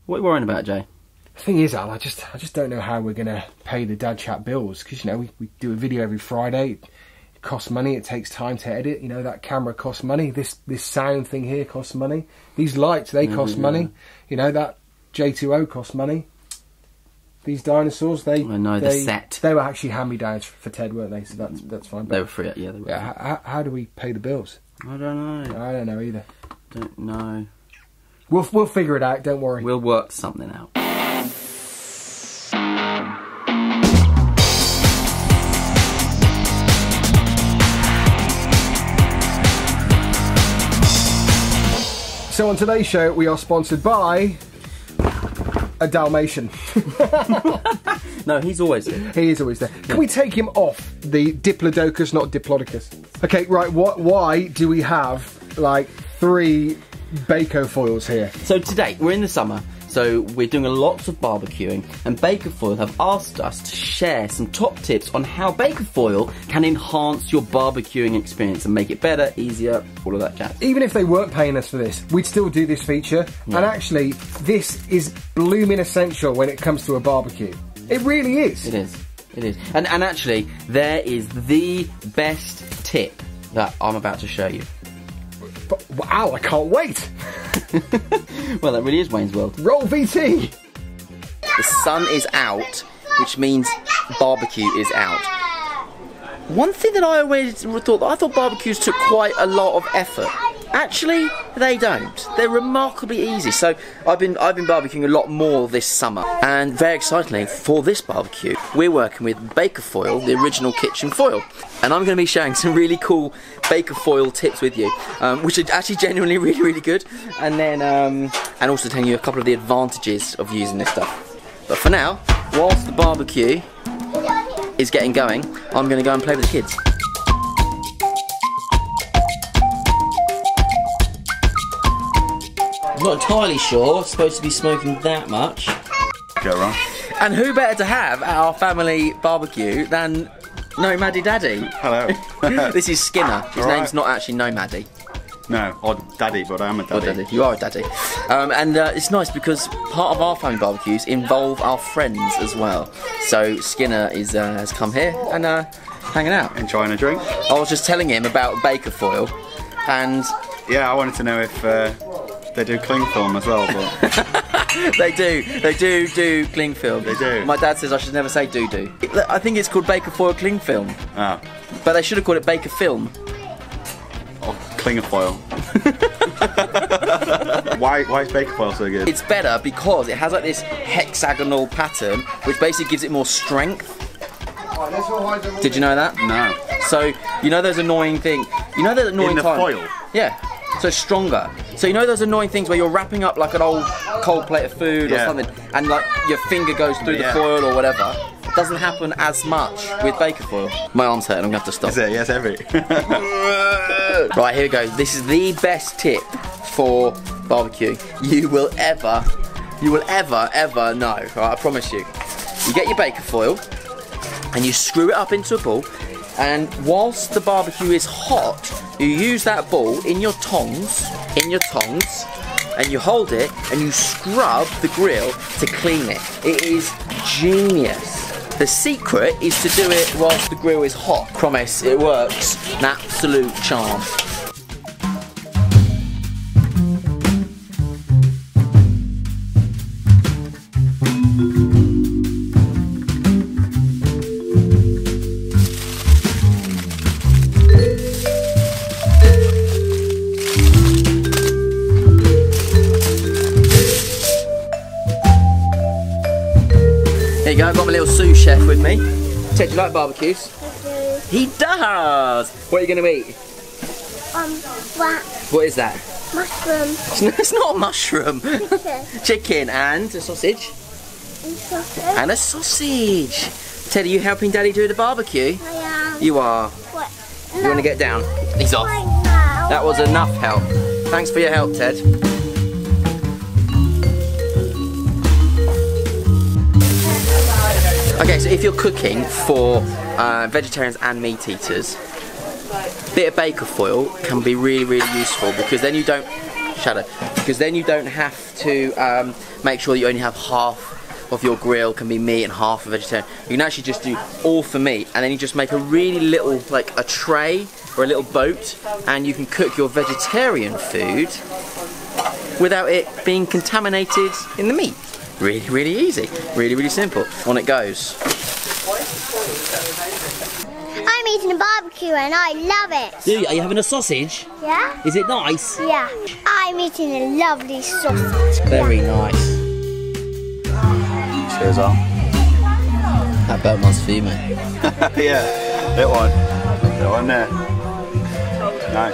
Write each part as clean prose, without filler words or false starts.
What are you worrying about, Jay? The thing is, Al, I just don't know how we're going to pay the Dad Chat bills, because, you know, we do a video every Friday. It costs money, it takes time to edit, you know, that camera costs money, this sound thing here costs money, these lights, they cost money, you know, that J2O costs money. These dinosaurs, I know, the set. They were actually hand-me-downs for Ted, weren't they? So that's fine. But They were free, yeah. They were. yeah, how do we pay the bills? I don't know. I don't know either. Don't know. We'll figure it out, don't worry. We'll work something out. So on today's show, we are sponsored by a Dalmatian. No, he's always there. He is always there. Can we take him off the Diplodocus, not Diplodocus? Okay, right, why do we have, like, 3 Baco foils here? So today, we're in the summer, so we're doing lots of barbecuing, and Bakerfoil have asked us to share some top tips on how Bakerfoil can enhance your barbecuing experience and make it better, easier, all of that jazz. Even if they weren't paying us for this, we'd still do this feature. Yeah. And actually, this is blooming essential when it comes to a barbecue. It really is. It is. It is. And actually, there is the best tip that I'm about to show you. But, wow, I can't wait. Well, that really is Wayne's World. Roll VT. The sun is out, which means barbecue is out. One thing that I always thought, I thought barbecues took quite a lot of effort. Actually, they don't. They're remarkably easy. So I've been barbecuing a lot more this summer, and very excitingly for this barbecue, we're working with Bakerfoil, the original kitchen foil, and I'm going to be sharing some really cool Bakerfoil tips with you, which are actually genuinely really, really good, and then and also telling you a couple of the advantages of using this stuff. But for now, whilst the barbecue is getting going, I'm going to go and play with the kids. I'm not entirely sure, supposed to be smoking that much. Go wrong. And who better to have at our family barbecue than Nomaddy Daddy? Hello. This is Skinner. His name's not actually Nomaddy. No, or Daddy, but I am a daddy. Or Daddy. You are a daddy. And it's nice because part of our family barbecues involve our friends as well. So Skinner has come here and hanging out. Enjoying a drink? I was just telling him about Bakerfoil, and yeah, I wanted to know if they do cling film as well, but they do cling film. They do. My dad says I should never say do. I think it's called Bakerfoil cling film. Ah. But they should have called it Baker film. Or Clingerfoil. Why is Bakerfoil so good? It's better because it has like this hexagonal pattern, which basically gives it more strength. Did you know that? No. So you know those annoying thing. You know that annoying In the foil? Yeah. So it's stronger. So you know those annoying things where you're wrapping up like an old cold plate of food or something, and like your finger goes through the foil or whatever. It doesn't happen as much with Bakerfoil. My arm's hurting. I'm gonna have to stop. Is it? Yes, heavy. Right, here we go. This is the best tip for barbecue you will ever know. Right, I promise you. You get your Bakerfoil and you screw it up into a ball, and whilst the barbecue is hot, you use that ball in your tongs, and you hold it and you scrub the grill to clean it. It is genius. The secret is to do it whilst the grill is hot. Promise, it works. An absolute charm. There you go, I've got my little sous chef with me. Ted, do you like barbecues? I He does! What are you going to eat? What? What is that? Mushroom. It's not a mushroom. Chicken. Chicken and a sausage. And sausage. And a sausage. Ted, are you helping Daddy do the barbecue? I am. You are. What? You want to get down? He's off. Now. That was enough help. Thanks for your help, Ted. Okay, so if you're cooking for vegetarians and meat eaters, a bit of Bakerfoil can be really, really useful, because then you don't shadow, because then you don't have to make sure that you only have half of your grill can be meat and half a vegetarian. You can actually just do all for meat, and then you just make a really little, like a tray or a little boat, and you can cook your vegetarian food without it being contaminated in the meat. Really, really easy. Really, really simple. On it goes. I'm eating a barbecue and I love it. Do you? Are you having a sausage? Yeah? Is it nice? Yeah. I'm eating a lovely sausage. Very nice. Cheers on. That burnt one's for you, mate. Yeah, that one. That one there. Nice.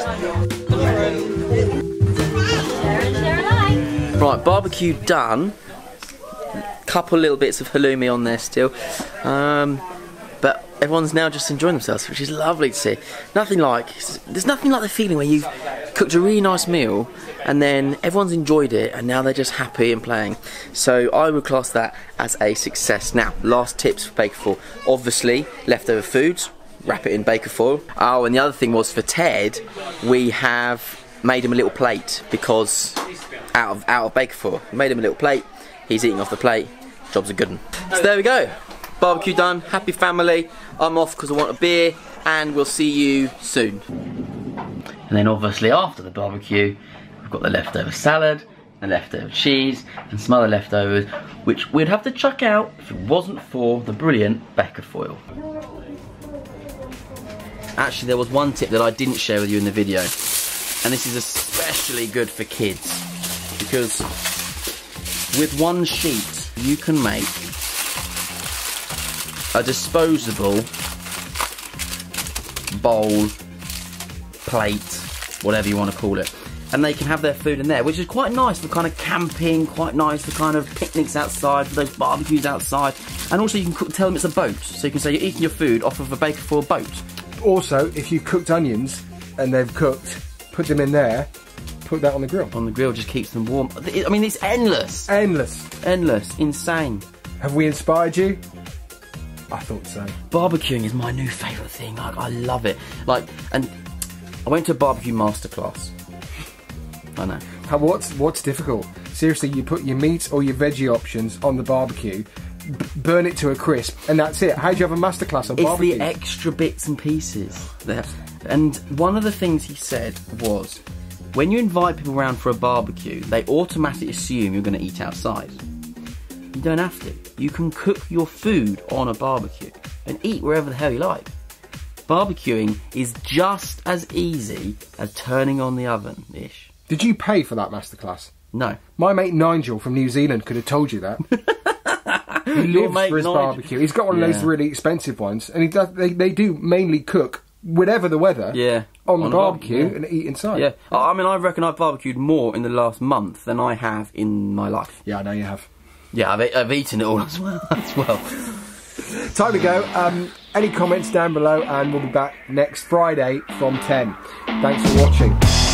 Right, barbecue done. Couple little bits of halloumi on there still. But everyone's now just enjoying themselves, which is lovely to see. There's nothing like the feeling where you've cooked a really nice meal and then everyone's enjoyed it and now they're just happy and playing. So I would class that as a success. Now, last tips for Baker Foil. Obviously, leftover foods, wrap it in Baker Foil. Oh, and the other thing was for Ted, we have made him a little plate because out of Baker Foil. Made him a little plate, he's eating off the plate, job's a good one. So there we go. Barbecue done, happy family. I'm off because I want a beer, and we'll see you soon. And then obviously after the barbecue, we've got the leftover salad, the leftover cheese, and some other leftovers, which we'd have to chuck out if it wasn't for the brilliant Baker Foil. Actually, there was one tip that I didn't share with you in the video, and this is especially good for kids, because with one sheet, you can make a disposable bowl, plate, whatever you want to call it, and they can have their food in there, which is quite nice for kind of camping, quite nice for kind of picnics outside, for those barbecues outside, and also you can tell them it's a boat, so you can say you're eating your food off of a Baker Foil boat. Also, if you've cooked onions and they've cooked, put them in there, put that on the grill. On the grill just keeps them warm. I mean, it's endless. Endless. Endless. Insane. Have we inspired you? I thought so. Barbecuing is my new favourite thing. Like, I love it. Like, and I went to a barbecue masterclass. I know. What's difficult? Seriously, you put your meat or your veggie options on the barbecue, burn it to a crisp, and that's it. How do you have a masterclass on barbecue? It's the extra bits and pieces. And one of the things he said was, when you invite people around for a barbecue, they automatically assume you're going to eat outside. You don't have to. You can cook your food on a barbecue and eat wherever the hell you like. Barbecuing is just as easy as turning on the oven-ish. Did you pay for that masterclass? No. My mate Nigel from New Zealand could have told you that. He lives for his barbecue. He's got one of those really expensive ones, and they do mainly cook whatever the weather on the barbecue and eat inside. Yeah. I mean, I reckon I've barbecued more in the last month than I have in my life. Yeah, I know you have. Yeah, I've eaten it all as well. Time to go. Any comments down below, and we'll be back next Friday from 10. Thanks for watching.